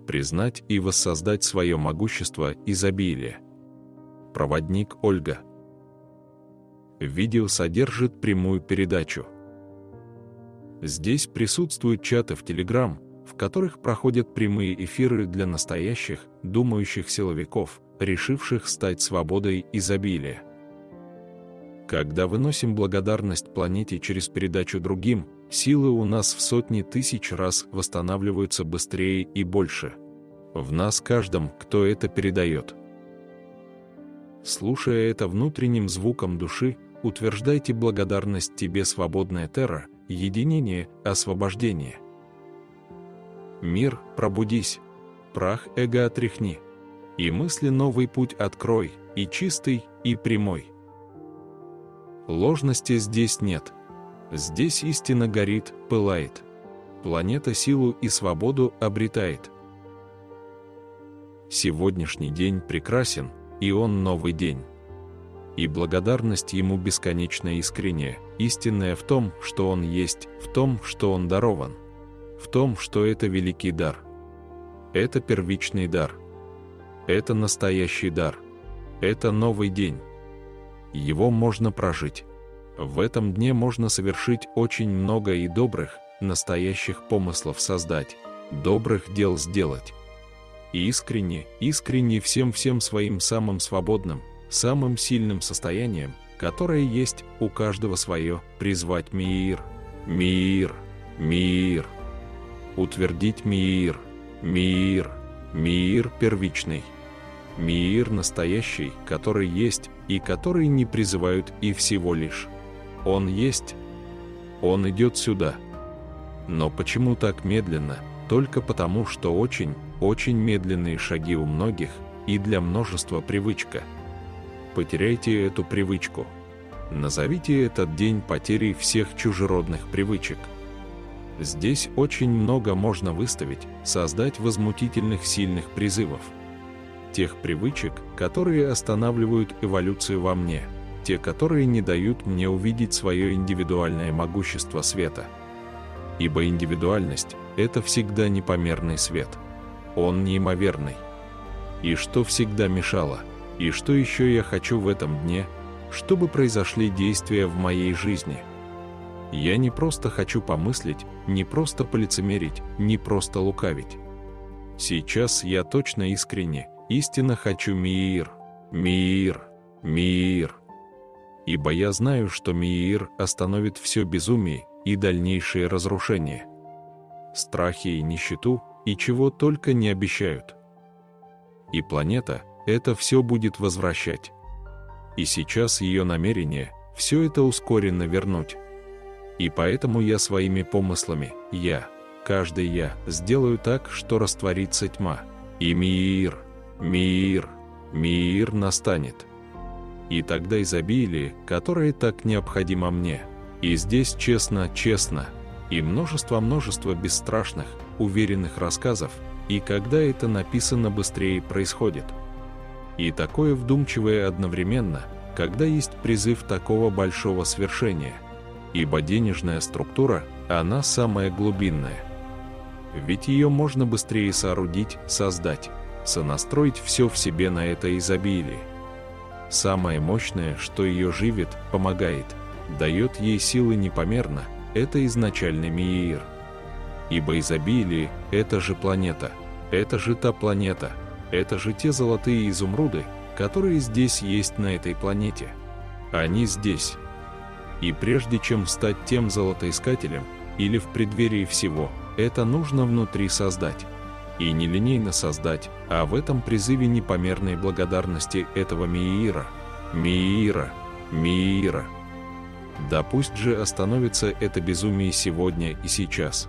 признать и воссоздать свое могущество изобилия. Проводник Ольга. Видео содержит прямую передачу. Здесь присутствуют чаты в Telegram, в которых проходят прямые эфиры для настоящих, думающих силовиков, решивших стать свободой изобилия. Когда выносим благодарность планете через передачу другим, силы у нас в сотни тысяч раз восстанавливаются быстрее и больше. В нас каждом, кто это передает. Слушая это внутренним звуком души, утверждайте благодарность тебе, свободная Терра, единение, освобождение. Мир, пробудись, прах эго отряхни, и мысли новый путь открой, и чистый, и прямой. Ложности здесь нет. Здесь истина горит, пылает. Планета силу и свободу обретает. Сегодняшний день прекрасен, и он новый день. И благодарность ему бесконечно искренняя, истинная в том, что он есть, в том, что он дарован, в том, что это великий дар. Это первичный дар. Это настоящий дар. Это новый день. Его можно прожить. В этом дне можно совершить очень много и добрых, настоящих помыслов создать, добрых дел сделать. И искренне всем своим самым свободным, самым сильным состоянием, которое есть у каждого свое, призвать мир, мир, мир. Утвердить мир, мир, мир первичный. Мир настоящий, который есть, и который не призывают и всего лишь. Он есть. Он идет сюда. Но почему так медленно? Только потому, что очень медленные шаги у многих, и для множества привычка. Потеряйте эту привычку. Назовите этот день потерей всех чужеродных привычек. Здесь очень много можно выставить, создать возмутительных сильных призывов. Тех привычек, которые останавливают эволюцию во мне, те, которые не дают мне увидеть свое индивидуальное могущество света. Ибо индивидуальность – это всегда непомерный свет. Он неимоверный. И что всегда мешало, и что еще я хочу в этом дне, чтобы произошли действия в моей жизни. Я не просто хочу помыслить, не просто полицемерить, не просто лукавить. Сейчас я точно искренне, истинно хочу мир, мир, мир. Ибо я знаю, что мир остановит все безумие и дальнейшее разрушение. Страхи и нищету, и чего только не обещают. И планета это все будет возвращать. И сейчас ее намерение все это ускоренно вернуть. И поэтому я своими помыслами, каждый я, сделаю так, что растворится тьма, и мир, мир, мир настанет. И тогда изобилие, которое так необходимо мне, и здесь честно, и множество бесстрашных, уверенных рассказов, и когда это написано, быстрее происходит. И такое вдумчивое одновременно, когда есть призыв такого большого свершения. Ибо денежная структура, она самая глубинная. Ведь ее можно быстрее соорудить, создать, сонастроить все в себе на это изобилие. Самое мощное, что ее живет, помогает, дает ей силы непомерно, это изначальный мир. Ибо изобилие – это же планета, это же та планета, это же те золотые изумруды, которые здесь есть на этой планете. Они здесь. И прежде чем стать тем золотоискателем, или в преддверии всего, это нужно внутри создать. И не линейно создать, а в этом призыве непомерной благодарности этого мира, мира, мира. Да пусть же остановится это безумие сегодня и сейчас.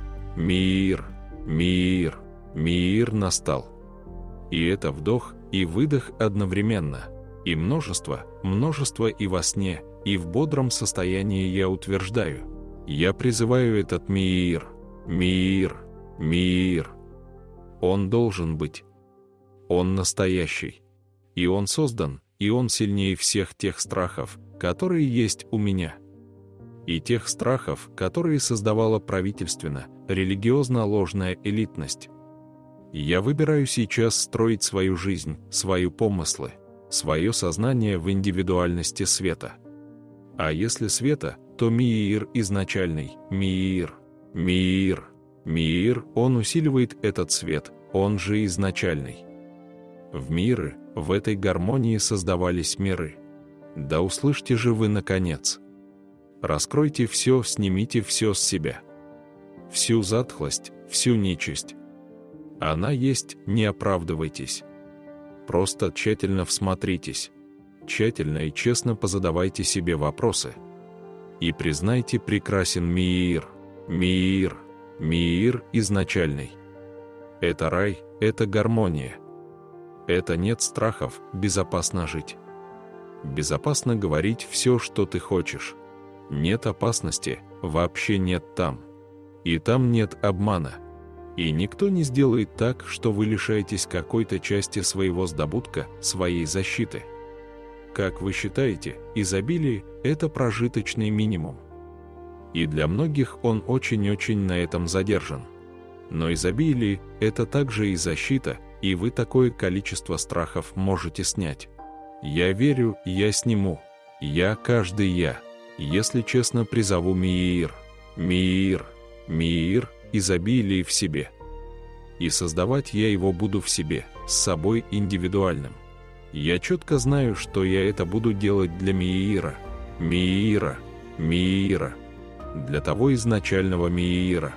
Мир, мир, мир настал. И это вдох и выдох одновременно, и множество и во сне, и в бодром состоянии я утверждаю. Я призываю этот мир, мир, мир. Он должен быть. Он настоящий. И он создан, и он сильнее всех тех страхов, которые есть у меня. И тех страхов, которые создавала правительственно, религиозно-ложная элитность. Я выбираю сейчас строить свою жизнь, свои помыслы, свое сознание в индивидуальности света. А если света, то Миир изначальный, Миир, Миир, Миир, он усиливает этот свет, он же изначальный. В миры, в этой гармонии создавались миры. Да услышьте же вы наконец. Раскройте все, снимите все с себя. Всю затхлость, всю нечисть. Она есть, не оправдывайтесь. Просто тщательно всмотритесь. Тщательно и честно позадавайте себе вопросы. И признайте, прекрасен Миир, Миир, Миир изначальный. Это рай, это гармония. Это нет страхов, безопасно жить. Безопасно говорить все, что ты хочешь. Нет опасности, вообще нет там. И там нет обмана. И никто не сделает так, что вы лишаетесь какой-то части своего сдобутка, своей защиты. Как вы считаете, изобилие – это прожиточный минимум. И для многих он очень-очень на этом задержан. Но изобилие – это также и защита, и вы такое количество страхов можете снять. Я верю, я сниму. Я, каждый я. Если честно, призову Миир, Миир, Миир, изобилие в себе. И создавать я его буду в себе, с собой индивидуальным. Я четко знаю, что я это буду делать для Миира, Миира, Миира. Для того изначального Миира.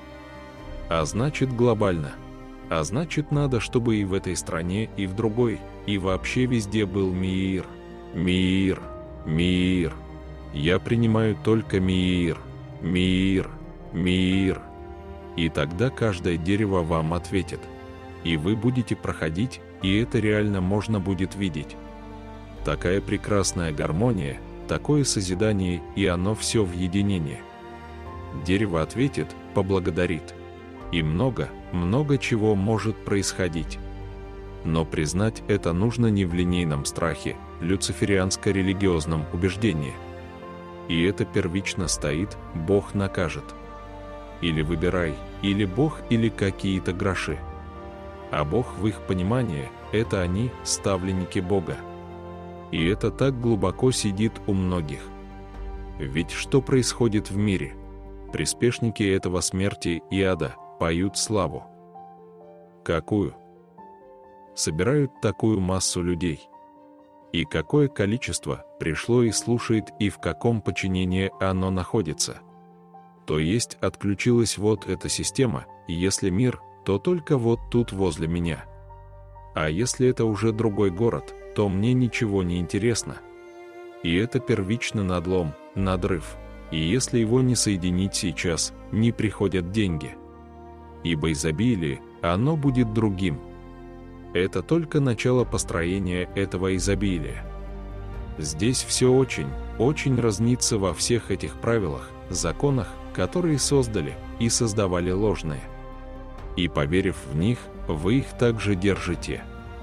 А значит глобально. А значит надо, чтобы и в этой стране, и в другой, и вообще везде был Миир, Миир, Миир. Я принимаю только Миир, Миир, Миир. И тогда каждое дерево вам ответит. И вы будете проходить, и это реально можно будет видеть. Такая прекрасная гармония, такое созидание, и оно все в единении. Дерево ответит, поблагодарит. И много, много чего может происходить. Но признать это нужно не в линейном страхе, люциферианско-религиозном убеждении. И это первично стоит, Бог накажет. Или выбирай, или Бог, или какие-то гроши. А Бог в их понимании – это они, ставленники Бога. И это так глубоко сидит у многих. Ведь что происходит в мире? Приспешники этого смерти и ада поют славу. Какую? Собирают такую массу людей. И какое количество пришло и слушает, и в каком подчинении оно находится. То есть отключилась вот эта система, и если мир, то только вот тут возле меня. А если это уже другой город, то мне ничего не интересно. И это первичный надлом, надрыв. И если его не соединить сейчас, не приходят деньги. Ибо изобилие, оно будет другим. Это только начало построения этого изобилия. Здесь все очень, очень разнится во всех этих правилах, законах, которые создали и создавали ложные. И поверив в них, вы их также держите.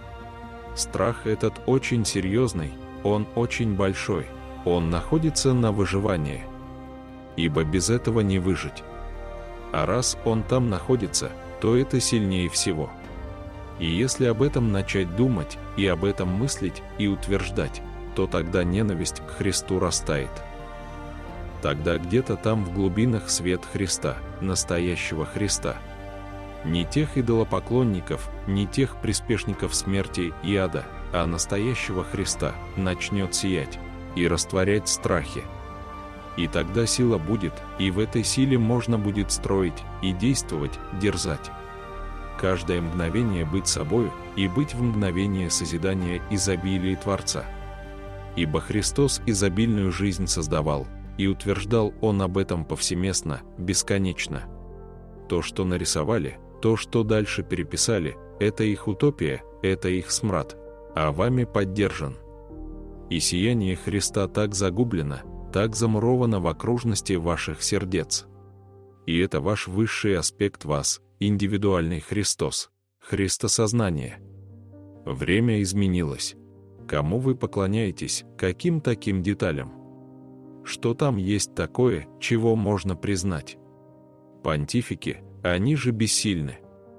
Страх этот очень серьезный, он очень большой, он находится на выживании. Ибо без этого не выжить. А раз он там находится, то это сильнее всего. И если об этом начать думать, и об этом мыслить, и утверждать, то тогда ненависть к Христу растает. Тогда где-то там в глубинах свет Христа, настоящего Христа. Не тех идолопоклонников, не тех приспешников смерти и ада, а настоящего Христа начнет сиять и растворять страхи. И тогда сила будет, и в этой силе можно будет строить, и действовать, дерзать. Каждое мгновение быть собою, и быть в мгновение созидания изобилия Творца. Ибо Христос изобильную жизнь создавал, и утверждал Он об этом повсеместно, бесконечно. То, что нарисовали, то, что дальше переписали, это их утопия, это их смрад, а вами поддержан. И сияние Христа так загублено, так замуровано в окружности ваших сердец. И это ваш высший аспект вас, индивидуальный Христос, Христосознание. Время изменилось. Кому вы поклоняетесь, каким таким деталям? Что там есть такое, чего можно признать? Понтифики, они же бессильны.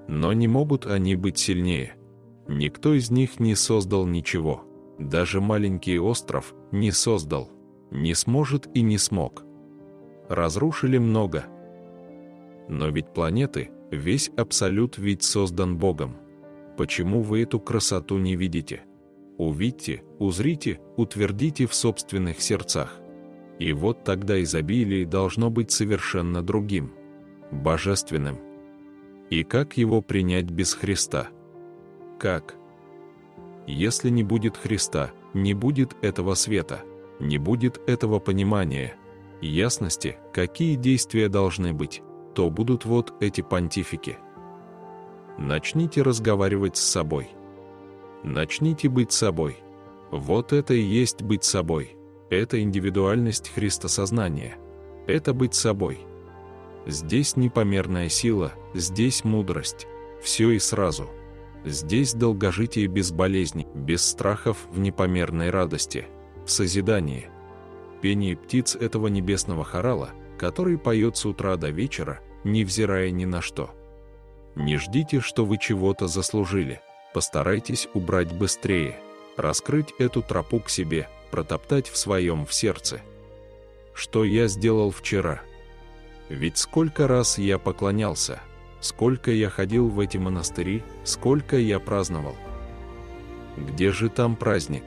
Но не могут они быть сильнее. Никто из них не создал ничего. Даже маленький остров не создал. Не сможет и не смог. Разрушили много. Но ведь планеты, весь абсолют ведь создан Богом. Почему вы эту красоту не видите? Увидьте, узрите, утвердите в собственных сердцах. И вот тогда изобилие должно быть совершенно другим, божественным. И как его принять без Христа? Как? Если не будет Христа, не будет этого света, не будет этого понимания, ясности, какие действия должны быть, то будут вот эти понтифики. Начните разговаривать с собой. Начните быть собой. Вот это и есть быть собой. Это индивидуальность христосознания. Это быть собой. Здесь непомерная сила, здесь мудрость. Все и сразу. Здесь долгожитие без болезней, без страхов, в непомерной радости, в созидании. Пение птиц этого небесного хорала, который поет с утра до вечера, невзирая ни на что. Не ждите, что вы чего-то заслужили. Постарайтесь убрать быстрее, раскрыть эту тропу к себе, протоптать в своем в сердце. Что я сделал вчера? Ведь сколько раз я поклонялся, сколько я ходил в эти монастыри, сколько я праздновал. Где же там праздник?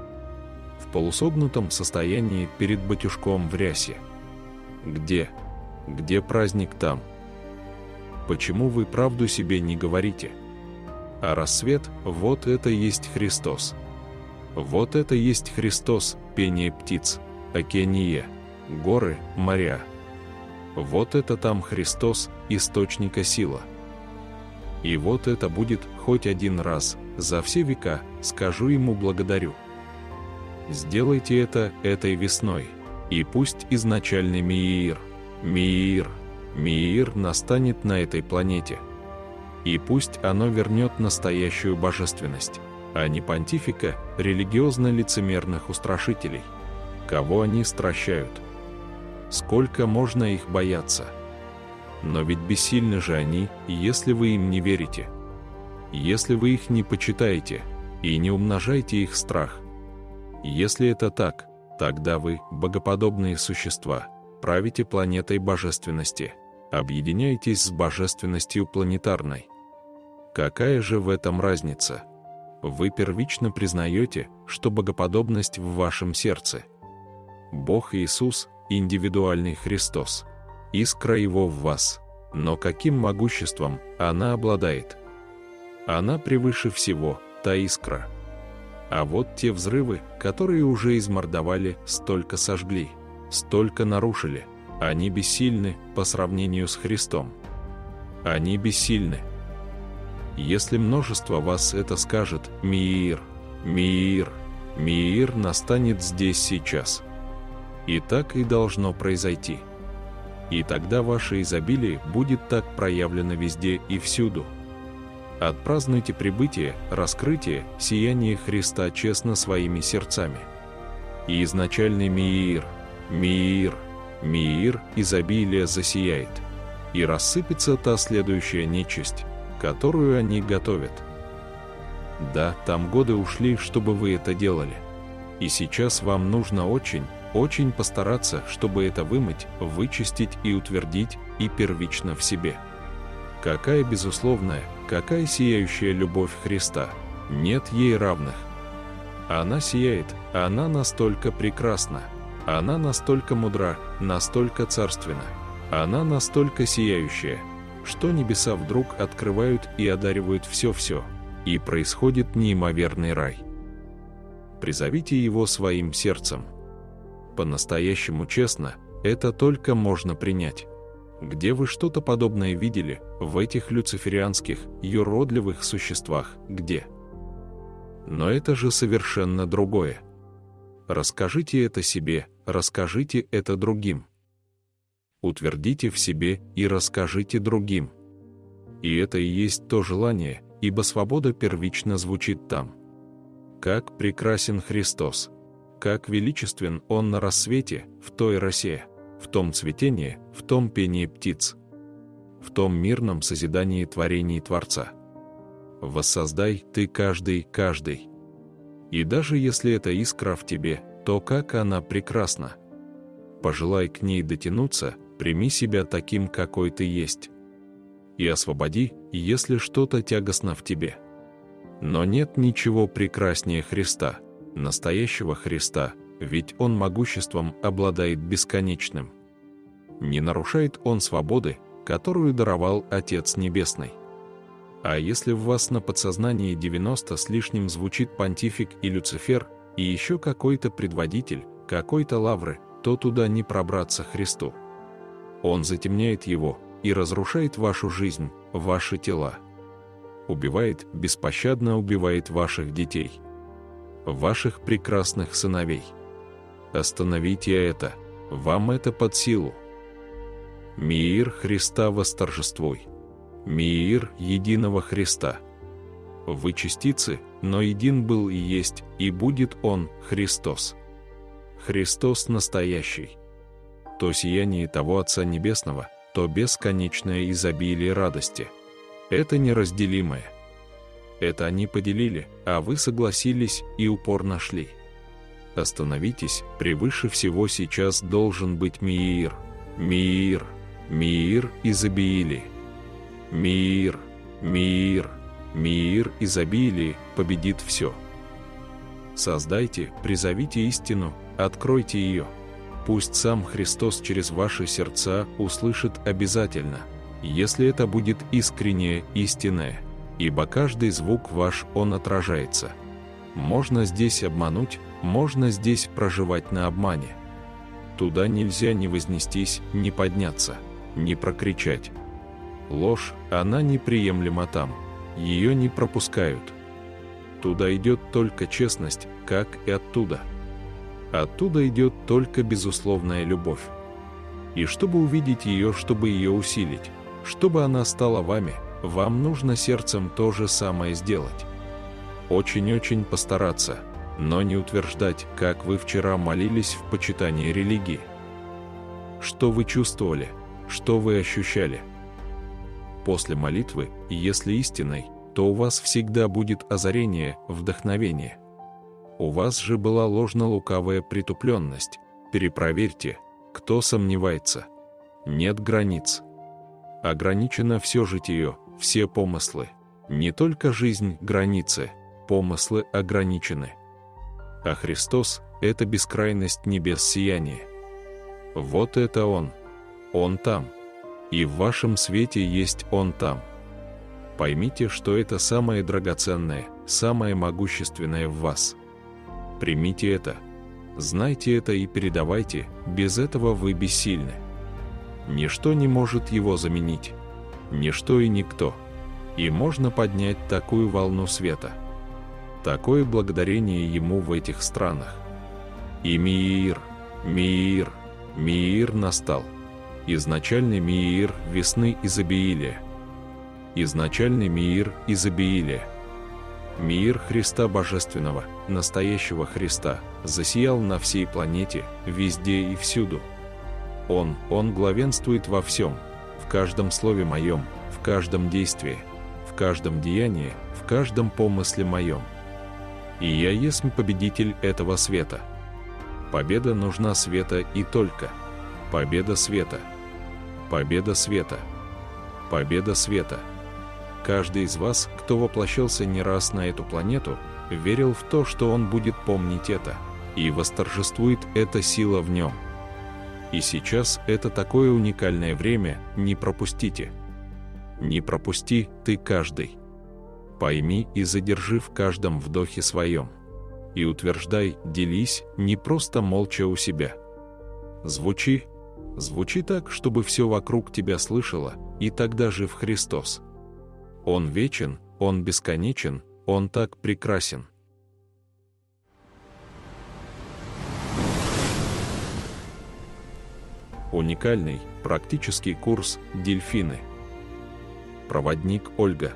В полусогнутом состоянии перед батюшком в рясе. Где? Где праздник там? Почему вы правду себе не говорите? А рассвет – вот это есть Христос. Вот это есть Христос, пение птиц, океания, горы, моря. Вот это там Христос, источника сила. И вот это будет хоть один раз, за все века, скажу ему благодарю. Сделайте это этой весной, и пусть изначальный Миир настанет на этой планете. И пусть оно вернет настоящую божественность, а не понтифика религиозно-лицемерных устрашителей. Кого они стращают? Сколько можно их бояться? Но ведь бессильны же они, если вы им не верите. Если вы их не почитаете и не умножаете их страх. Если это так, тогда вы, богоподобные существа, правите планетой божественности, объединяетесь с божественностью планетарной. Какая же в этом разница? Вы первично признаете, что богоподобность в вашем сердце. Бог Иисус – индивидуальный Христос. Искра Его в вас. Но каким могуществом она обладает? Она превыше всего, та искра. А вот те взрывы, которые уже измордовали, столько сожгли, столько нарушили. Они бессильны по сравнению с Христом. Они бессильны. Если множество вас это скажет, Миир настанет здесь сейчас. И так и должно произойти. И тогда ваше изобилие будет так проявлено везде и всюду. Отпразднуйте прибытие, раскрытие, сияние Христа честно своими сердцами. И изначальный Миир изобилия засияет. И рассыпется та следующая нечисть, которую они готовят. Да, там годы ушли, чтобы вы это делали. И сейчас вам нужно очень постараться, чтобы это вымыть, вычистить и утвердить, и первично в себе. Какая безусловная, какая сияющая любовь Христа, нет ей равных. Она сияет, она настолько прекрасна, она настолько мудра, настолько царственна, она настолько сияющая, что небеса вдруг открывают и одаривают все-все, и происходит неимоверный рай. Призовите его своим сердцем. По-настоящему честно, это только можно принять. Где вы что-то подобное видели в этих люциферианских, юродливых существах, где? Но это же совершенно другое. Расскажите это себе, расскажите это другим. Утвердите в себе и расскажите другим. И это и есть то желание, ибо свобода первично звучит там. Как прекрасен Христос! Как величествен Он на рассвете, в той росе, в том цветении, в том пении птиц! в том мирном созидании творений Творца. Воссоздай ты каждый. И даже если эта искра в тебе, то как она прекрасна. Пожелай к ней дотянуться, прими себя таким, какой ты есть. И освободи, если что-то тягостно в тебе. Но нет ничего прекраснее Христа, настоящего Христа, ведь Он могуществом обладает бесконечным. Не нарушает Он свободы, которую даровал Отец Небесный. А если в вас на подсознании 90 с лишним звучит понтифик и Люцифер, и еще какой-то предводитель, какой-то лавры, то туда не пробраться Христу. Он затемняет его и разрушает вашу жизнь, ваши тела. Убивает, беспощадно убивает ваших детей, ваших прекрасных сыновей. Остановите это, вам это под силу. Мир Христа восторжествуй. Мир единого Христа. Вы частицы, но един был и есть, и будет Он, Христос. Христос настоящий. То сияние того Отца Небесного, то бесконечное изобилие радости. Это неразделимое. Это они поделили, а вы согласились и упорно шли. Остановитесь, превыше всего сейчас должен быть мир, мир, мир изобилия. Мир, мир, мир изобилия победит все. Создайте, призовите истину, откройте ее. Пусть сам Христос через ваши сердца услышит обязательно, если это будет искреннее, истинное, ибо каждый звук ваш Он отражается. Можно здесь обмануть, можно здесь проживать на обмане. Туда нельзя ни вознестись, ни подняться, ни прокричать. Ложь, она неприемлема там, ее не пропускают. Туда идет только честность, как и оттуда. Оттуда идет только безусловная любовь. И чтобы увидеть ее, чтобы ее усилить, чтобы она стала вами, вам нужно сердцем то же самое сделать. Очень-очень постараться, но не утверждать, как вы вчера молились в почитании религии. Что вы чувствовали, что вы ощущали? После молитвы, если истинной, то у вас всегда будет озарение, вдохновение. У вас же была ложно-лукавая притупленность. Перепроверьте, кто сомневается. Нет границ. Ограничено все житие, все помыслы. Не только жизнь границы, помыслы ограничены. А Христос — это бескрайность небес сияния. Вот это Он. Он там. И в вашем свете есть Он там. Поймите, что это самое драгоценное, самое могущественное в вас. Примите это, знайте это и передавайте, без этого вы бессильны. Ничто не может его заменить, ничто и никто. И можно поднять такую волну света. Такое благодарение Ему в этих странах. И мир, мир, мир настал. Изначальный мир весны изобилия. Изначальный мир изобилия. Мир Христа Божественного, настоящего Христа, засиял на всей планете, везде и всюду. Он главенствует во всем, в каждом слове моем, в каждом действии, в каждом деянии, в каждом помысле моем. И я есть победитель этого света. Победа нужна света и только. Победа света. Победа света. Победа света. Каждый из вас, кто воплощался не раз на эту планету, верил в то, что он будет помнить это, и восторжествует эта сила в нем. И сейчас это такое уникальное время, не пропустите. Не пропусти ты каждый. Пойми и задержи в каждом вдохе своем. И утверждай, делись, не просто молча у себя. Звучи так, чтобы все вокруг тебя слышало, и тогда жив Христос. Он вечен, Он бесконечен, Он так прекрасен. Уникальный, практический курс «Дельфины». Проводник Ольга.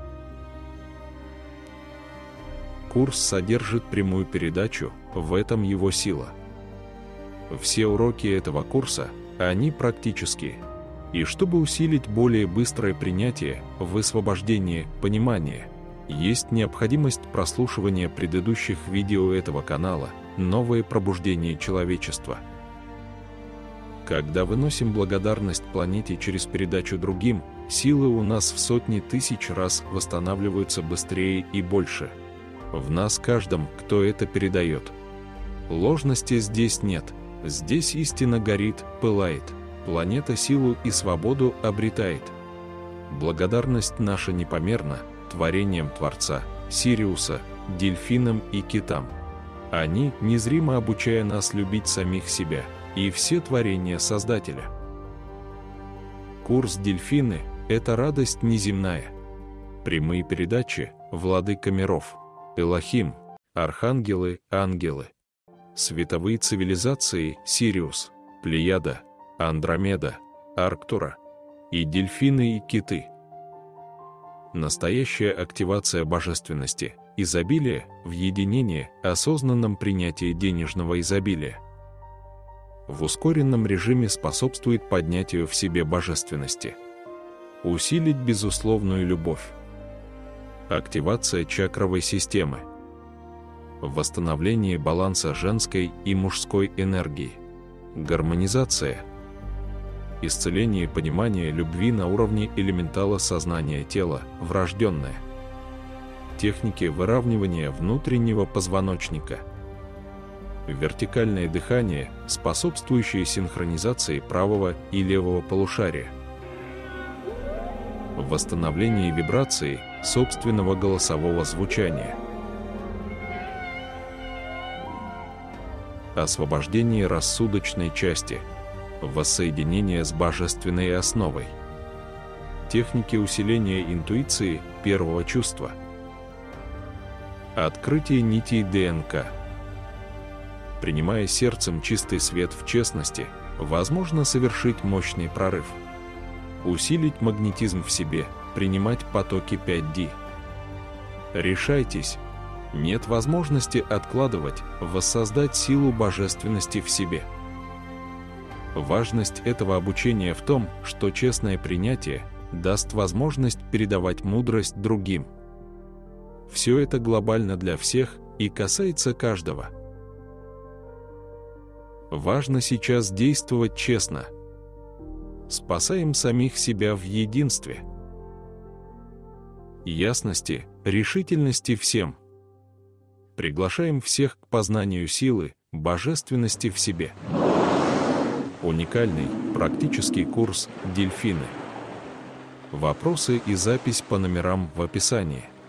Курс содержит прямую передачу, в этом его сила. Все уроки этого курса, они практические. И чтобы усилить более быстрое принятие, высвобождение, понимание, есть необходимость прослушивания предыдущих видео этого канала «Новое пробуждение человечества». Когда выносим благодарность планете через передачу другим, силы у нас в сотни тысяч раз восстанавливаются быстрее и больше. В нас каждом, кто это передает. Ложности здесь нет. Здесь истина горит, пылает. Планета силу и свободу обретает. Благодарность наша непомерна творением Творца, Сириуса, дельфинам и китам. Они, незримо обучая нас любить самих себя и все творения Создателя. Курс «Дельфины» — это радость неземная. Прямые передачи «Владыка миров», Элохим, архангелы, ангелы. Световые цивилизации Сириус, Плеяда, Андромеда, Арктура. И дельфины и киты. Настоящая активация божественности, изобилия, в единении, осознанном принятии денежного изобилия. В ускоренном режиме способствует поднятию в себе божественности. Усилить безусловную любовь. Активация чакровой системы. Восстановление баланса женской и мужской энергии. Гармонизация. Исцеление понимания любви на уровне элементала сознания тела, врожденное. Техники выравнивания внутреннего позвоночника. Вертикальное дыхание, способствующее синхронизации правого и левого полушария. Восстановление вибрации собственного голосового звучания. Освобождение рассудочной части. Воссоединение с божественной основой. Техники усиления интуиции первого чувства. Открытие нитей ДНК. Принимая сердцем чистый свет в честности, возможно совершить мощный прорыв. Усилить магнетизм в себе, принимать потоки 5D. Решайтесь. Нет возможности откладывать, воссоздать силу божественности в себе. Важность этого обучения в том, что честное принятие даст возможность передавать мудрость другим. Все это глобально для всех и касается каждого. Важно сейчас действовать честно. Спасаем самих себя в единстве. Ясности, решительности всем. Приглашаем всех к познанию силы, божественности в себе. Уникальный, практический курс «Дельфины». Вопросы и запись по номерам в описании.